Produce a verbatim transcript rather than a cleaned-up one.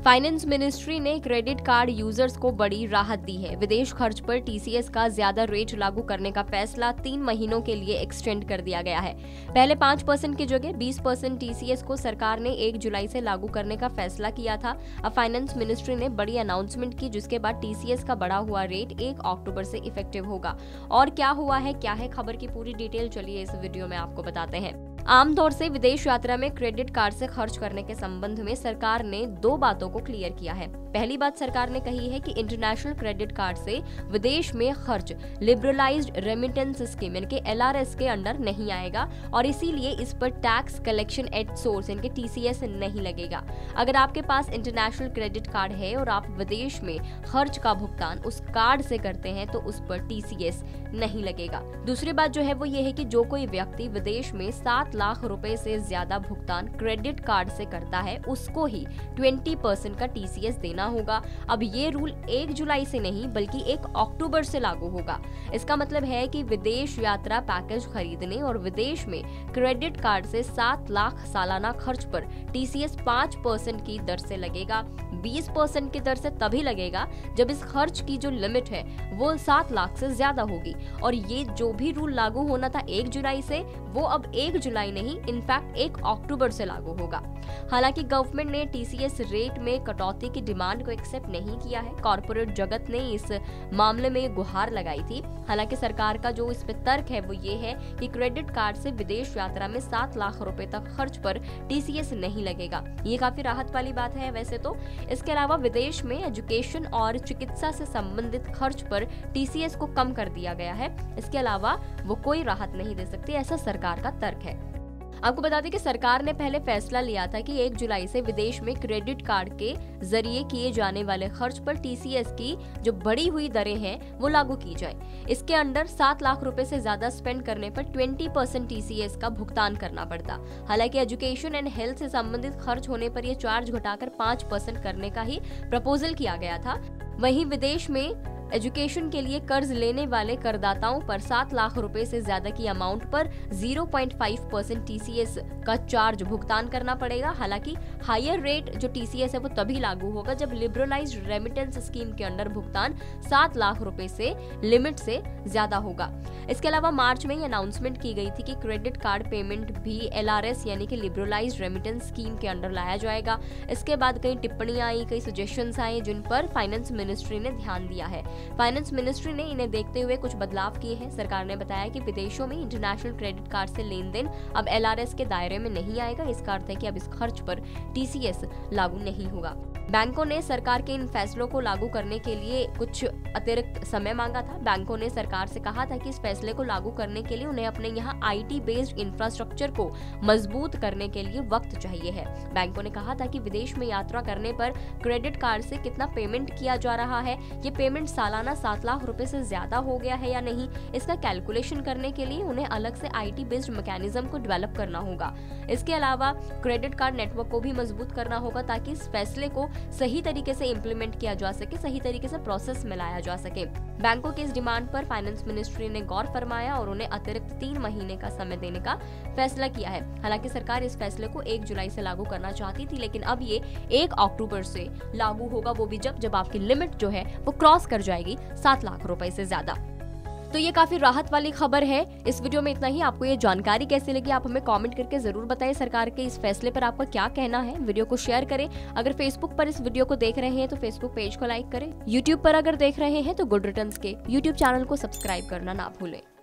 Finance ministry ने credit card users को बड़ी राहत दी है। विदेश खर्च पर टीसीएस का ज्यादा रेट लागू करने का फैसला तीन महीनों के लिए एक्सटेंड कर दिया गया है। पहले पाँच परसेंट की जगह बीस परसेंट टीसीएस को सरकार ने एक जुलाई से लागू करने का फैसला किया था। अब फाइनेंस मिनिस्ट्री ने बड़ी अनाउंसमेंट की, जिसके बाद टीसीएस का बढ़ा हुआ रेट एक अक्टूबर से इफेक्टिव होगा। और क्या हुआ है, क्या है खबर की पूरी डिटेल, चलिए इस वीडियो में आपको बताते हैं। आमतौर से विदेश यात्रा में क्रेडिट कार्ड से खर्च करने के संबंध में सरकार ने दो बातों को क्लियर किया है। पहली बात सरकार ने कही है कि इंटरनेशनल क्रेडिट कार्ड से विदेश में खर्च लिबरलाइज्ड रेमिटेंस स्कीम यानी कि एलआरएस के अंडर नहीं आएगा और इसीलिए इस पर टैक्स कलेक्शन एट सोर्स यानी कि टीसीएस नहीं लगेगा। अगर आपके पास इंटरनेशनल क्रेडिट कार्ड है और आप विदेश में खर्च का भुगतान उस कार्ड से करते हैं तो उस पर टीसीएस नहीं लगेगा। दूसरी बात जो है वो ये है कि जो कोई व्यक्ति विदेश में सात लाख रुपए से ज्यादा भुगतान क्रेडिट कार्ड से करता है उसको ही बीस परसेंट का टीसीएस देना होगा। अब ये रूल एक जुलाई से नहीं बल्कि एक अक्टूबर से लागू होगा। इसका मतलब है कि विदेश यात्रा पैकेज खरीदने और विदेश में क्रेडिट कार्ड से सात लाख सालाना खर्च पर टीसीएस पाँच परसेंट की दर से लगेगा। बीस परसेंट की दर से तभी लगेगा जब इस खर्च की जो लिमिट है वो सात लाख से ज्यादा होगी। और ये जो भी रूल लागू होना था एक जुलाई से, वो अब एक जुलाई नहीं इनफैक्ट एक अक्टूबर से लागू होगा। हालांकि गवर्नमेंट ने टीसीएस रेट में कटौती की डिमांड को एक्सेप्ट नहीं किया है। कॉर्पोरेट जगत ने इस मामले में गुहार लगाई थी। हालांकि सरकार का जो इस पे तर्क है वो ये है कि क्रेडिट कार्ड से विदेश यात्रा में सात लाख रुपए तक खर्च पर टीसीएस नहीं लगेगा। ये काफी राहत वाली बात है वैसे तो। इसके अलावा विदेश में एजुकेशन और चिकित्सा से संबंधित खर्च पर टीसीएस को कम कर दिया गया है। इसके अलावा वो कोई राहत नहीं दे सकती, ऐसा सरकार का तर्क है। आपको बता दें कि सरकार ने पहले फैसला लिया था कि एक जुलाई से विदेश में क्रेडिट कार्ड के जरिए किए जाने वाले खर्च पर टीसीएस की जो बढ़ी हुई दरें हैं वो लागू की जाए। इसके अंडर सात लाख रुपए से ज्यादा स्पेंड करने पर बीस परसेंट टीसीएस का भुगतान करना पड़ता। हालांकि एजुकेशन एंड हेल्थ से संबंधित खर्च होने पर यह चार्ज घटाकर पाँच परसेंट करने का ही प्रपोजल किया गया था। वहीं विदेश में एजुकेशन के लिए कर्ज लेने वाले करदाताओं पर सात लाख रुपए से ज्यादा की अमाउंट पर zero point five percent TCS का चार्ज भुगतान करना पड़ेगा। हालांकि हायर रेट जो टीसीएस है वो तभी लागू होगा जब लिबरलाइज्ड रेमिटेंस स्कीम के अंडर भुगतान सात लाख रुपए से लिमिट से ज्यादा होगा। इसके अलावा मार्च में अनाउंसमेंट की गई थी कि क्रेडिट कार्ड पेमेंट भी एलआरएस यानी कि लिबरलाइज्ड रेमिटेंस स्कीम के अंडर लाया जाएगा। इसके बाद कई टिप्पणियां आई, कई सजेशंस आए जिन पर फाइनेंस मिनिस्ट्री ने ध्यान दिया है। फाइनेंस मिनिस्ट्री ने इन्हें देखते हुए कुछ बदलाव किए हैं। सरकार ने बताया कि विदेशों में इंटरनेशनल क्रेडिट कार्ड से लेन देन अब एलआरएस के दायरे में नहीं आएगा। इसका अर्थ है कि अब इस खर्च पर टीसीएस लागू नहीं होगा। बैंकों ने सरकार के इन फैसलों को लागू करने के लिए कुछ अतिरिक्त समय मांगा था। बैंकों ने सरकार से कहा था कि इस फैसले को लागू करने के लिए उन्हें अपने यहाँ आईटी बेस्ड इंफ्रास्ट्रक्चर को मजबूत करने के लिए वक्त चाहिए है। बैंकों ने कहा था कि विदेश में यात्रा करने पर क्रेडिट कार्ड से कितना पेमेंट किया जा रहा है, ये पेमेंट सालाना सात लाख रुपए से ज्यादा हो गया है या नहीं, इसका कैलकुलेशन करने के लिए उन्हें अलग से आईटी बेस्ड मैकेनिज्म को डेवलप करना होगा। इसके अलावा क्रेडिट कार्ड नेटवर्क को भी मजबूत करना होगा ताकि इस फैसले को सही तरीके से इंप्लीमेंट किया जा सके, सही तरीके से प्रोसेस में लाया जा सके। बैंकों की इस डिमांड पर फाइनेंस मिनिस्ट्री ने गौर फरमाया और उन्हें अतिरिक्त तीन महीने का समय देने का फैसला किया है। हालांकि सरकार इस फैसले को एक जुलाई से लागू करना चाहती थी, लेकिन अब ये एक अक्टूबर से लागू होगा, वो भी जब जब आपकी लिमिट जो है वो क्रॉस कर जाएगी सात लाख रुपए से ज्यादा। तो ये काफी राहत वाली खबर है। इस वीडियो में इतना ही। आपको ये जानकारी कैसी लगी आप हमें कमेंट करके जरूर बताएं। सरकार के इस फैसले पर आपका क्या कहना है, वीडियो को शेयर करें। अगर फेसबुक पर इस वीडियो को देख रहे हैं तो फेसबुक पेज को लाइक करें। यूट्यूब पर अगर देख रहे हैं तो गुड रिटर्न्स के यूट्यूब चैनल को सब्सक्राइब करना ना भूलें।